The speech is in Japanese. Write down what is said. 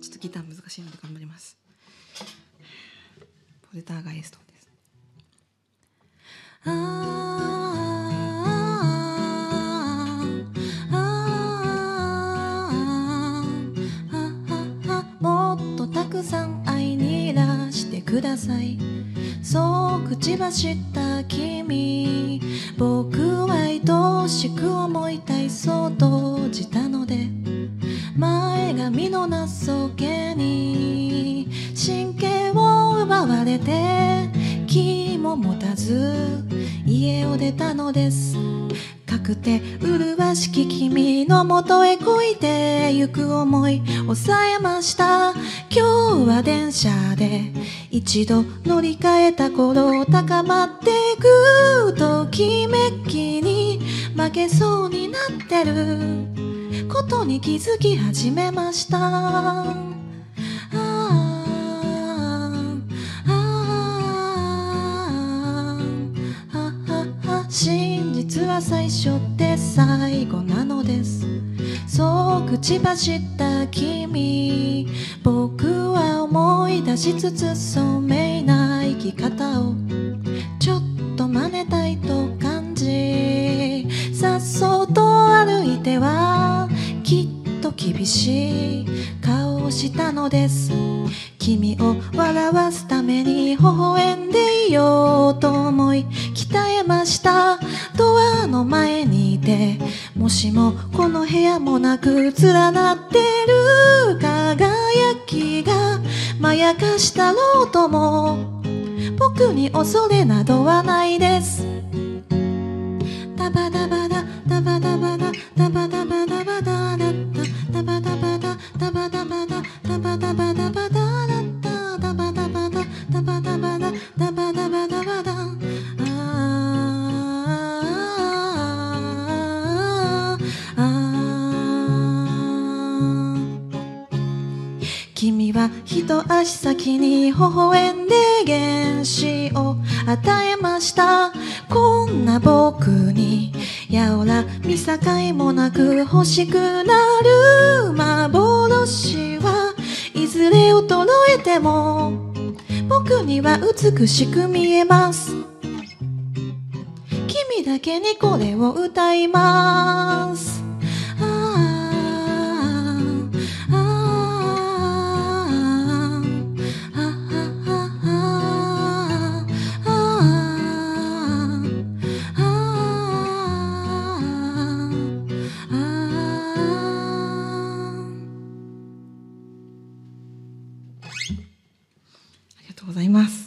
ちょっとギター難しいので頑張ります。ポルターガイストです。もっとたくさん会いにいらしてください。そう口走った君、僕は愛しく思いたいそう閉じたので、前髪の情けに神経を奪われて気も持たず家を出たのです。かくて麗しき君のもとへ漕いでゆく思い抑えました。今日は電車で一度乗り換えた頃、高まってぐーときめきに負けそうになってることに気づき始めました。真実は最初で最後なのです。そう口走った君、僕は思い出しつつ聡明な生き方をちょっと真似たいと感じ、さっそうと歩いてはきっと厳しい顔をしたのです。君を笑わすために微笑んでいようと思い鍛えました。ドアの前にいて、もしもこの部屋もなく連なってる輝きがまやかしたろうとも、僕に恐れなどはないです。ダバダバダダバダバダダバダバダバダダダバダバダダバダバダダバダバダバダダバダバダダバダバダダバダバダバダ。君は一足先に微笑んで原子を与えました。こんな僕にやおら見境もなく欲しくなる幻はいずれ衰えても僕には美しく見えます。君だけにこれを歌います。ありがとうございます。